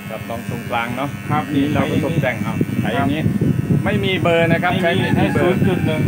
กับรองตรงกลางเนาะครับนี่เราก็ตกแต่งเอาใช้อย่างนี้ไม่มีเบอร์นะครับใช้เบอร์ 0.1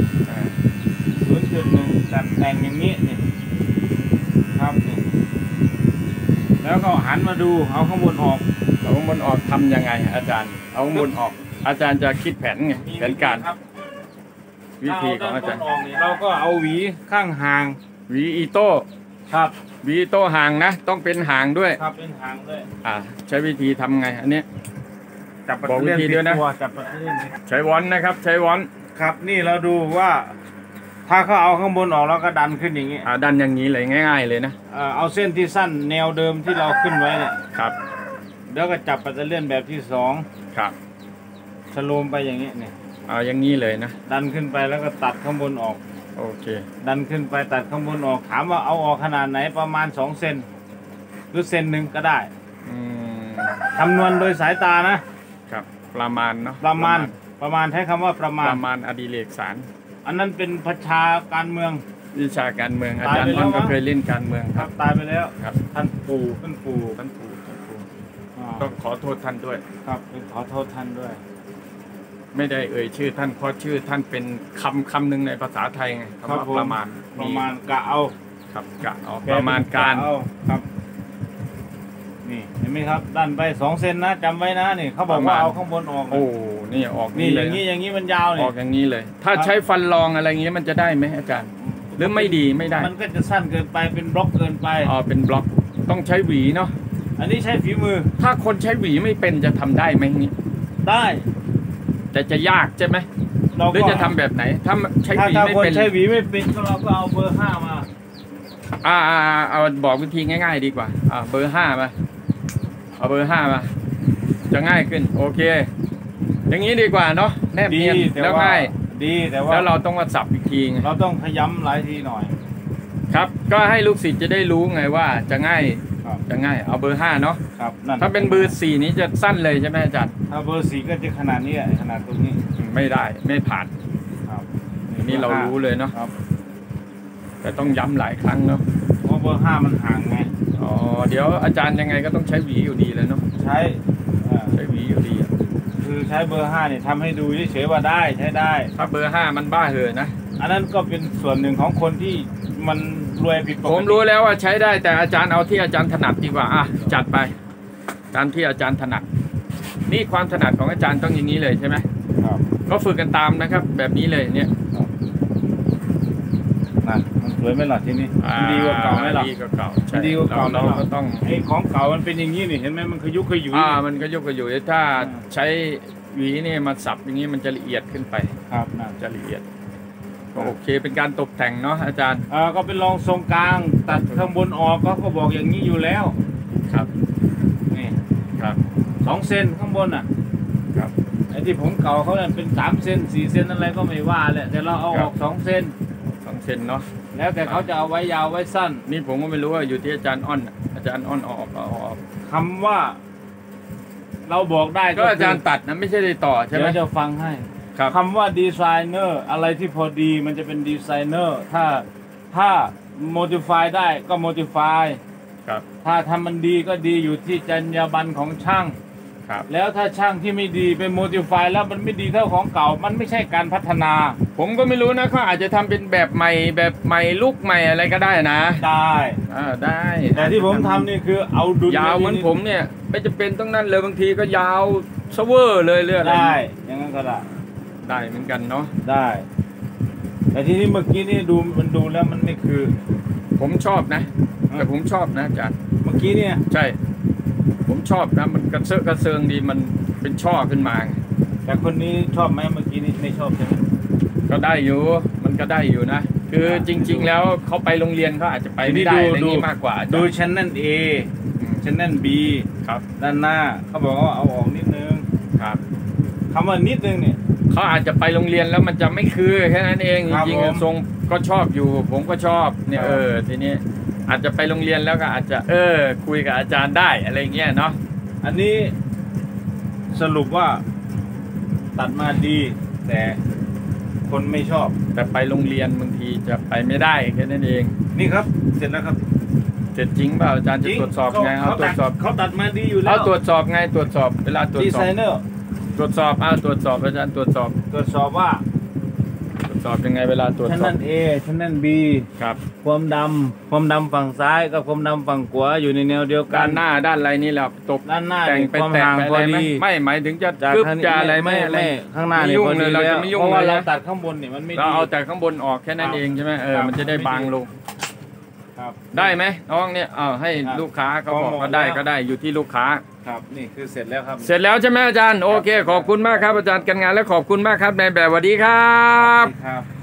ตัดแต่งอย่างนี้นี่ครับนี่แล้วก็หันมาดูเอาข้างบนออกเอาข้างบนออกทำยังไงอาจารย์เอาข้างบนออกอาจารย์จะคิดแผนไงแผนการวิธีของอาจารย์เราก็เอาหวีข้างห่างหวีอีโต้ครับหวีอีโต้ห่างนะต้องเป็นห่างด้วยครับเป็นห่างด้วยใช้วิธีทำไงอันนี้บอกวิธีด้วยนะใช้วอนนะครับใช้วอนครับนี่เราดูว่าถ้าเขาเอาข้างบนออกแล้วก็ดันขึ้นอย่างนี้ดันอย่างนี้เลยง่ายๆเลยนะเอาเส้นที่สั้นแนวเดิมที่เราขึ้นไว้เนี่ยครับแล้วก็จับปัตเตอร์เลียนแบบที่2 ครับสโลมไปอย่างนี้เนี่ยอย่างนี้เลยนะดันขึ้นไปแล้วก็ตัดข้างบนออกโอเคดันขึ้นไปตัดข้างบนออกถามว่าเอาออกขนาดไหนประมาณ2 เซนหรือ1 เซนก็ได้คำนวณโดยสายตานะครับประมาณเนาะประมาณใช้คำว่าประมาณอดิเรกสารอันนั้นเป็นประชาการเมืองวิชาการเมืองอาจารย์อ้นก็เคยเล่นการเมืองครับตายไปแล้วครับท่านปู่ต้องขอโทษท่านด้วยครับขอโทษท่านด้วยไม่ได้เอ่ยชื่อท่านเพราะชื่อท่านเป็นคำหนึ่งในภาษาไทยไงคำว่าประมาณกะเอาครับกะเอาประมาณการครับนี่เห็นไหมครับดันไป2 เซนนะจำไว้นะนี่เขาบอกว่าเอาข้างบนออกโอ้นี่ออกนี่อย่างนี้มันยาวออกอย่างนี้เลยถ้าใช้ฟันรองอะไรเงี้ยมันจะได้ไหมอาจารย์หรือไม่ดีไม่ได้มันก็จะสั้นเกินไปเป็นบล็อกเกินไปเป็นบล็อกต้องใช้หวีเนาะอันนี้ใช้ฝีมือถ้าคนใช้หวีไม่เป็นจะทำได้ไหมนี่ได้แต่จะยากใช่ไหมหรือจะทำแบบไหนถ้าใช้หวีไม่เป็นใช้หวีไม่เป็นเราก็เอาเบอร์5มาเอาบอกวิธีง่ายๆดีกว่าเบอร์5มาเอาเบอร์5มาจะง่ายขึ้นโอเคอย่างนี้ดีกว่าเนาะแนบเนียนแล้วง่ายดีแต่ว่าแล้วเราต้องมาสับอีกทีเราต้องขย้ำหลายทีหน่อยครับก็ให้ลูกศิษย์จะได้รู้ไงว่าจะง่ายเอาเบอร์5เนาะครับถ้าเป็นเบอร์4นี้จะสั้นเลยใช่ไหมอาจารย์ถ้าเบอร์4ก็จะขนาดนี้ขนาดตรงนี้ไม่ได้ไม่ผ่านครับนี่เรารู้เลยเนาะแต่ต้องย้ำหลายครั้งเนาะเพราะเบอร์5มันห่างไงเดี๋ยวอาจารย์ยังไงก็ต้องใช้หวีอยู่ดีเลยเนาะใช้หวีอยู่ดีคือใช้เบอร์5เนี่ยทำให้ดูเฉยๆว่าได้ใช้ได้ถ้าเบอร์5มันบ้าเหอะนะอันนั้นก็เป็นส่วนหนึ่งของคนที่มันรวยผิดปกติผมรู้แล้วว่าใช้ได้แต่อาจารย์เอาที่อาจารย์ถนัดดีกว่าจัดไปตามที่อาจารย์ถนัดนี่ความถนัดของอาจารย์ต้องอย่างนี้เลยใช่ไหมครับก็ฝึกกันตามนะครับแบบนี้เลยเนี่ยมันสวยไหมล่ะที่นี่ดีกว่าเก่าไหมล่ะดีกว่าเก่าดีกว่าเก่าเราก็ต้องไอ้ของเก่ามันเป็นอย่างนี้นี่เห็นไหมมันขยุกขยุยมันก็ยุกขยุยถ้าใช้หวีนี่มาสับอย่างนี้มันจะละเอียดขึ้นไปครับจะละเอียดโอเคเป็นการตกแต่งเนาะอาจารย์ก็เป็นรองทรงกลางตัดข้างบนออกก็บอกอย่างนี้อยู่แล้วครับนี่ครับ 2 เซนข้างบนครับไอ้ที่ผมเก่าเขาเนี่ยเป็น3 เซน4 เซนอะไรก็ไม่ว่าแหละแต่เราเอาออก2 เซนเนาะแล้วแต่เขาจะเอาไว้ยาวไว้สั้นนี่ผมก็ไม่รู้ว่าอยู่ที่อาจารย์อ้อนออกคำว่าเราบอกได้ก็อาจารย์ตัดนะไม่ใช่ได้ต่อใช่ไหมจะฟังให้คำว่าดีไซเนอร์อะไรที่พอดีมันจะเป็นดีไซเนอร์ถ้าโมดิฟายได้ก็โมดิฟายถ้าทำมันดีก็ดีอยู่ที่จรรยาบรรณของช่างแล้วถ้าช่างที่ไม่ดีไปโมดิฟายแล้วมันไม่ดีเท่าของเก่ามันไม่ใช่การพัฒนาผมก็ไม่รู้นะเขาอาจจะทำเป็นแบบใหม่ลุกใหม่อะไรก็ได้นะได้แต่ที่ผมทำนี่คือเอาดุลยาวเหมือนผมเนี่ยไม่จะเป็นต้องนั่นเลยบางทีก็ยาวเซเวอร์เลยได้อย่างนั้นก็ได้เหมือนกันเนาะได้แต่ที่นี่เมื่อกี้นี่มันดูแล้วมันไม่คือผมชอบนะแต่ผมชอบนะอาจารย์เมื่อกี้เนี่ยใช่ผมชอบนะมันกระเซิงดีมันเป็นช่อขึ้นมาแต่คนนี้ชอบไหมเมื่อกี้นี่ไม่ชอบใช่ไหมก็ได้อยู่มันก็ได้อยู่นะคือจริงๆแล้วเขาไปโรงเรียนเขาอาจจะไปไม่ได้อะไรนี้มากกว่าดูชั้นA ชั้นB ครับด้านหน้าเขาบอกว่าเอาออกนิดนึงครับคำว่านิดนึงเนี่ยเขาอาจจะไปโรงเรียนแล้วมันจะไม่คือแค่นั้นเองจริงๆทรงก็ชอบอยู่ผมก็ชอบเนี่ยทีนี้อาจจะไปโรงเรียนแล้วก็อาจจะคุยกับอาจารย์ได้อะไรเงี้ยเนาะอันนี้สรุปว่าตัดมาดีแต่คนไม่ชอบแต่ไปโรงเรียนบางทีจะไปไม่ได้แค่นั้นเองนี่ครับเสร็จแล้วครับเสร็จจริงเปล่าอาจารย์จะตรวจสอบไงเอาตรวจสอบเขาตัดมาดีอยู่แล้วเอาตรวจสอบไงตรวจสอบเวลาตรวจดีสอไซบเนอร์ตรวจสอบตรวจสอบอาจารย์ตรวจสอบตรวจสอบว่าตรวจสอบยังไงเวลาตรวจชั้นสอบนั้น A ชั้นนั้น B ครับความดำฝั่งซ้ายกับความดำฝั่งขวาอยู่ในแนวเดียวกัด้าน นหน้าด้านอะไรนี่แหละตบด้านหน้าแต่งนี่ไปความแตะห่างไปพอะอไรไหมดีไม่หมายถึงจะจากกึบข้างนี้จะอะไรไหมอะไรข้างหน้านี่ยุ่พงอเลดียเราแล้จะวไม่ยุ่งเพราะว่าเลยเรานะตัดข้างบนเนี่ยมันไม่เราดีเอาแต่ข้างบนออกแค่นั้นเองใช่ไหมครับมันจะได้บางลงครับได้ไหมน้องเนี่ยเอาให้ครับลูกค้าเขาบอกพอเหมาะก็ได้แล้วก็ได้อยู่ที่ลูกค้าครับนี่คือเสร็จแล้วครับเสร็จแล้วใช่ไหมอาจารย์โอเคขอบคุณมากครับอาจารย์กันงานและขอบคุณมากครับนายแบบสวัสดีครับครับ